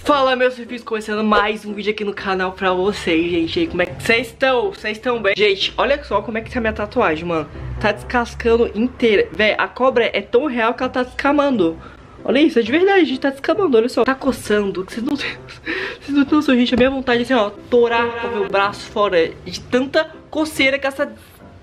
Fala, meus filhos, começando mais um vídeo aqui no canal pra vocês, gente. E aí, como é que vocês estão? Vocês estão bem? Gente, olha só como é que tá a minha tatuagem, mano. Tá descascando inteira. Véi, a cobra é tão real que ela tá descamando. Olha isso, é de verdade, a gente tá descamando, olha só. Tá coçando, vocês não tem noção, gente. A minha vontade é assim, ó, torar o meu braço fora de tanta coceira que essa...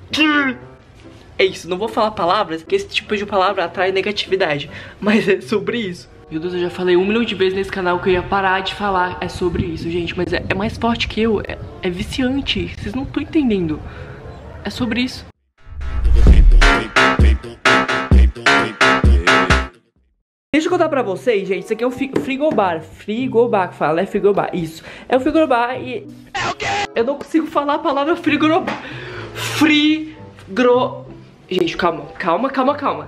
É isso, não vou falar palavras, porque esse tipo de palavra atrai negatividade. Mas é sobre isso. Meu Deus, eu já falei 1 milhão de vezes nesse canal que eu ia parar de falar. É sobre isso, gente, mas é mais forte que eu. É viciante, vocês não estão entendendo. É sobre isso. Deixa eu contar pra vocês, gente, isso aqui é um frigobar. Frigobar que fala, é frigobar, isso. É um frigobar e... É o quê? Eu não consigo falar a palavra frigobar. Gente, calma.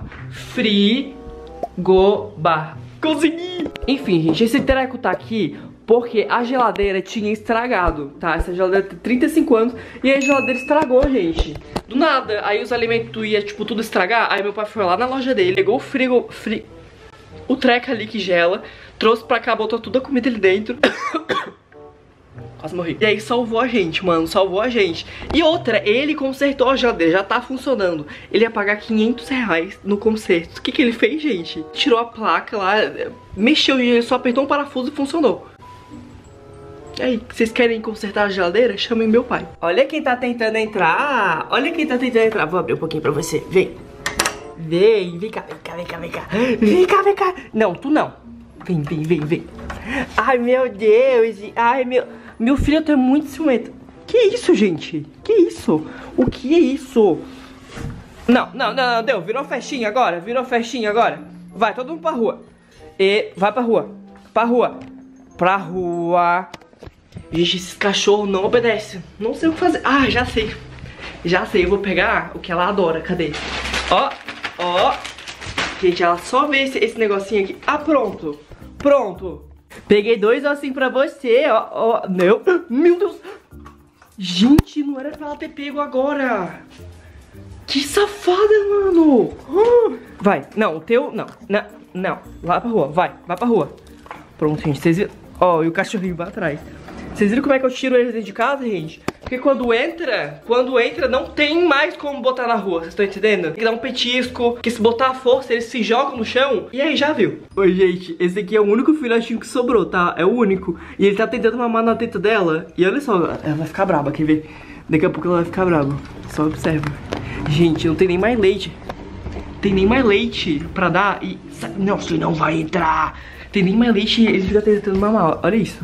Frigobar. Consegui! Enfim, gente, esse treco tá aqui porque a geladeira tinha estragado, tá? Essa geladeira tem 35 anos e a geladeira estragou, gente. Do nada, aí os alimentos ia, tipo, tudo estragar. Aí meu pai foi lá na loja dele, pegou o treco ali que gela, trouxe pra cá, botou toda a comida ali dentro. Quase morri. E aí salvou a gente, mano, salvou a gente. E outra, ele consertou a geladeira, já tá funcionando. Ele ia pagar 500 reais no conserto. O que ele fez, gente? Tirou a placa lá, mexeu e só apertou um parafuso e funcionou. E aí, vocês querem consertar a geladeira? Chamem meu pai. Olha quem tá tentando entrar. Olha quem tá tentando entrar. Vou abrir um pouquinho pra você, vem. Vem cá. Vem cá. Não, tu não. Vem. Ai, meu Deus. Ai, meu filho tá muito ciumento. Que isso, gente? Que isso? O que é isso? Não, deu. Virou festinha agora. Vai, todo mundo pra rua. Vai pra rua. Gente, esses cachorros não obedecem. Não sei o que fazer. Ah, já sei, eu vou pegar o que ela adora. Cadê? Ó. Gente, ela só vê esse negocinho aqui. Ah, pronto. Peguei 2 assim pra você, ó. Meu Deus. Gente, não era pra ela ter pego agora. Que safada, mano. Vai, não, o teu, não. Vai pra rua, vai pra rua. Pronto, gente, vocês viram? Ó, e o cachorrinho vai atrás. Vocês viram como é que eu tiro eles dentro de casa, gente? Porque quando entra, não tem mais como botar na rua, vocês estão entendendo? Tem que dar um petisco, que se botar a força, eles se jogam no chão. E aí, já viu? Oi, gente, esse aqui é o único filhotinho que sobrou, tá? É o único. E ele tá tentando mamar na teta dela. E olha só, ela vai ficar braba, quer ver? Daqui a pouco ela vai ficar braba. Só observa. Gente, não tem nem mais leite. Pra dar e... Não, você não vai entrar. Tem nem mais leite e ele fica tentando mamar. Olha isso.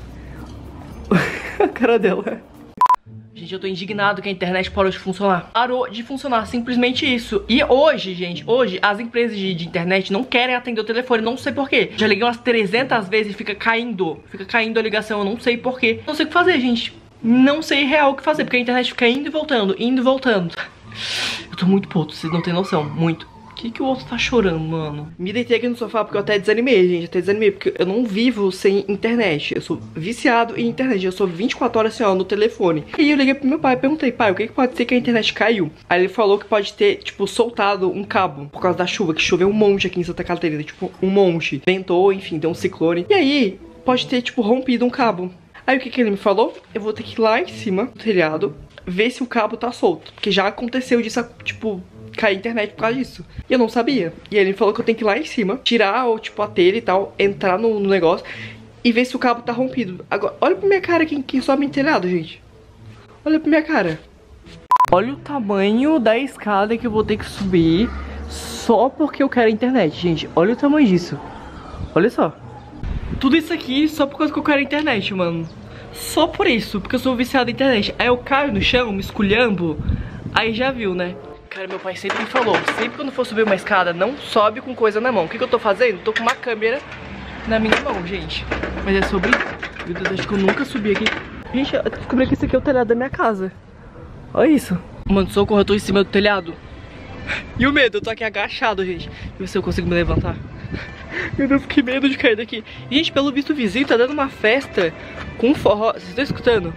A cara dela. Gente, eu tô indignado que a internet parou de funcionar. Parou de funcionar, simplesmente isso. E hoje, gente, as empresas de internet não querem atender o telefone, não sei porquê. Já liguei umas 300 vezes e fica caindo a ligação, eu não sei porquê. Não sei o que fazer, gente. Não sei real o que fazer, porque a internet fica indo e voltando. Eu tô muito puto, vocês não tem noção, muito. O que o outro tá chorando, mano? Me deitei aqui no sofá porque eu até desanimei, gente. Porque eu não vivo sem internet. Eu sou viciado em internet. Eu sou 24 horas assim, ó, no telefone. E aí eu liguei pro meu pai e perguntei: pai, o que pode ser que a internet caiu? Aí ele falou que pode ter, tipo, soltado um cabo por causa da chuva, que choveu um monte aqui em Santa Catarina. Tipo, um monte. Ventou, enfim, deu um ciclone. E aí, pode ter, tipo, rompido um cabo. Aí o que ele me falou? Eu vou ter que ir lá em cima do telhado, ver se o cabo tá solto. Porque já aconteceu disso, tipo... cair a internet por causa disso. E eu não sabia. E ele me falou que eu tenho que ir lá em cima, tirar, tipo, a telha e tal, entrar no negócio e ver se o cabo tá rompido. Agora, olha pra minha cara quem sobe em telhado, gente. Olha pra minha cara. Olha o tamanho da escada que eu vou ter que subir só porque eu quero a internet, gente. Olha o tamanho disso. Olha só. Tudo isso aqui só por causa que eu quero a internet, mano. Só por isso, porque eu sou viciado na internet. Aí eu caio no chão, me esculhambo. Aí já viu, né? Cara, meu pai sempre me falou, sempre quando for subir uma escada, não sobe com coisa na mão. O que eu tô fazendo? Tô com uma câmera na minha mão, gente. Mas é sobre isso. Meu Deus, acho que eu nunca subi aqui. Gente, eu descobri que esse aqui é o telhado da minha casa. Olha isso. Mano, socorro, eu tô em cima do telhado. E o medo, eu tô aqui agachado, gente. Deixa eu ver se eu consigo me levantar. Meu Deus, que medo de cair daqui. Gente, pelo visto o vizinho tá dando uma festa com forró. Vocês estão escutando?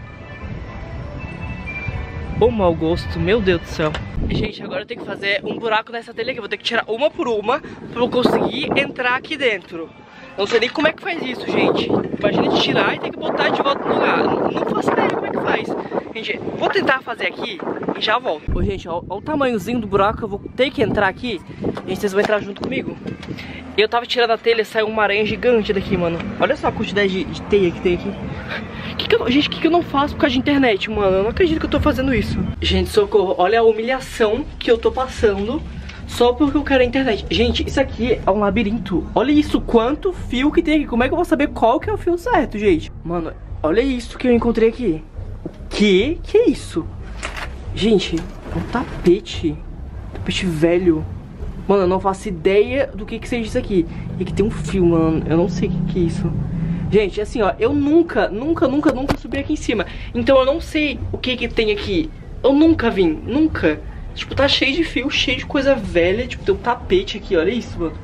Ô mau gosto, meu Deus do céu. Gente, agora eu tenho que fazer um buraco nessa telha aqui. Eu vou ter que tirar uma por uma pra eu conseguir entrar aqui dentro. Eu não sei nem como é que faz isso, gente. Imagina de tirar e ter que botar de volta no lugar. Não faço ideia como é que faz. Gente, vou tentar fazer aqui e já volto. Ô, gente, ó o tamanhozinho do buraco. Eu vou ter que entrar aqui. Gente, vocês vão entrar junto comigo. Eu tava tirando a telha e saiu uma aranha gigante daqui, mano. Olha só a quantidade de teia que tem aqui. Gente, o que eu não faço por causa de internet, mano? Eu não acredito que eu tô fazendo isso. Gente, socorro. Olha a humilhação que eu tô passando só porque eu quero a internet. Gente, isso aqui é um labirinto. Olha isso, quanto fio que tem aqui. Como é que eu vou saber qual que é o fio certo, gente? Mano, olha isso que eu encontrei aqui. Que é isso? Gente, é um tapete. Tapete velho. Mano, eu não faço ideia do que seja isso aqui. E aqui tem um fio, mano. Eu não sei o que é isso. Gente, assim, ó, eu nunca subi aqui em cima. Então eu não sei o que tem aqui. Eu nunca vim, nunca. Tipo, tá cheio de fio, cheio de coisa velha. Tipo, tem um tapete aqui, olha isso, mano.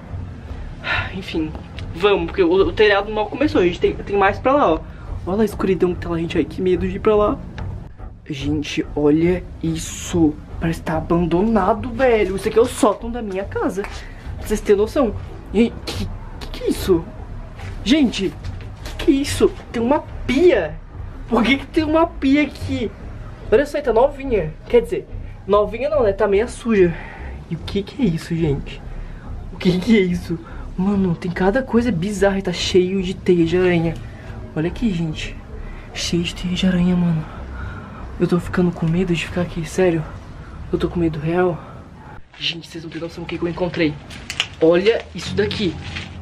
Enfim, vamos, porque o telhado mal começou. A gente tem mais pra lá, ó. Olha a escuridão que tá lá, gente. Ai, que medo de ir pra lá. Gente, olha isso. Parece que tá abandonado, velho. Isso aqui é o sótão da minha casa. Pra vocês terem noção. Gente, que é isso? Gente, que isso? Tem uma pia. Por que tem uma pia aqui? Olha só, tá novinha. Quer dizer, novinha não, né? Tá meio suja. E o que é isso, gente? O que é isso? Mano, tem cada coisa bizarra. Tá cheio de teia de aranha. Olha aqui, gente. Cheio de teia de aranha, mano. Eu tô ficando com medo de ficar aqui, sério. Eu tô com medo real. Gente, vocês não têm noção do que eu encontrei. Olha isso daqui.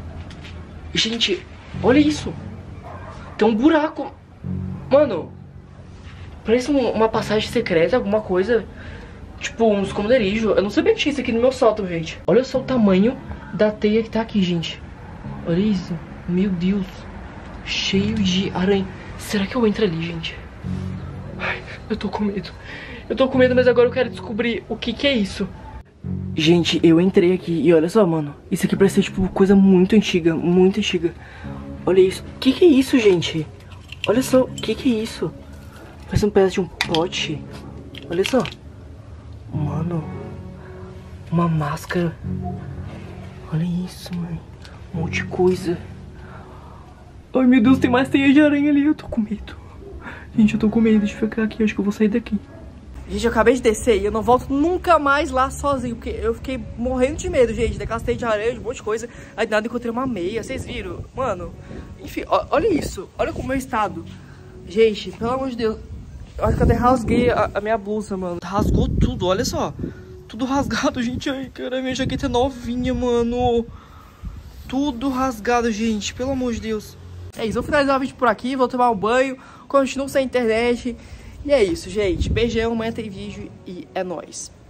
Gente, olha isso. Tem um buraco. Mano, parece uma passagem secreta, alguma coisa. Tipo, um esconderijo. Eu não sabia que tinha isso aqui no meu sótão, gente. Olha só o tamanho da teia que tá aqui, gente. Olha isso. Meu Deus. Cheio de aranha. Será que eu entro ali, gente? Ai, eu tô com medo. Eu tô com medo, mas agora eu quero descobrir o que é isso. Gente, eu entrei aqui e olha só, mano. Isso aqui parece ser, tipo, coisa muito antiga. Muito antiga. Olha isso. O que é isso, gente? Olha só. O que é isso? Parece um pedaço de um pote. Olha só. Mano. Uma máscara. Olha isso, mano. Um monte de coisa. Ai, meu Deus, tem mais teia de aranha ali. Eu tô com medo. Gente, eu tô com medo de ficar aqui. Acho que eu vou sair daqui. Gente, eu acabei de descer e eu não volto nunca mais lá sozinho, porque eu fiquei morrendo de medo, gente, daquelas teias de aranha, de um monte de coisa. Aí nada, encontrei uma meia, vocês viram? Mano, enfim, olha isso, olha como é o meu estado. Gente, pelo amor de Deus, eu acho que eu até rasguei a minha blusa, mano. Rasgou tudo, olha só. Tudo rasgado, gente. Ai, cara, minha jaqueta é novinha, mano. Tudo rasgado, gente, pelo amor de Deus. É isso, vou finalizar o vídeo por aqui, vou tomar um banho, continuo sem internet. E é isso, gente. Beijão, amanhã tem vídeo e é nóis.